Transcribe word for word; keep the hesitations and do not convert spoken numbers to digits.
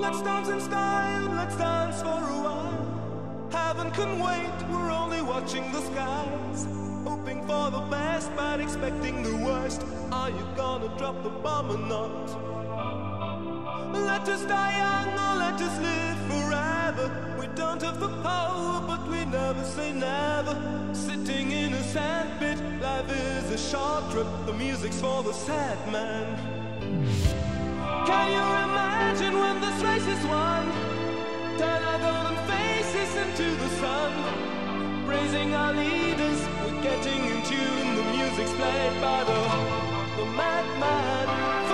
Let's dance in style, let's dance for a while. Heaven can wait, we're only watching the skies. Hoping for the best, but expecting the worst. Are you gonna drop the bomb or not? Let us die young or let us live forever. We don't have the power, but we never say never. Sitting in a sandpit, life is a short trip. The music's for the sad man. Can you imagine when this race is won? Turn our golden faces into the sun. Praising our leaders, we're getting in tune. The music's played by the, the madman.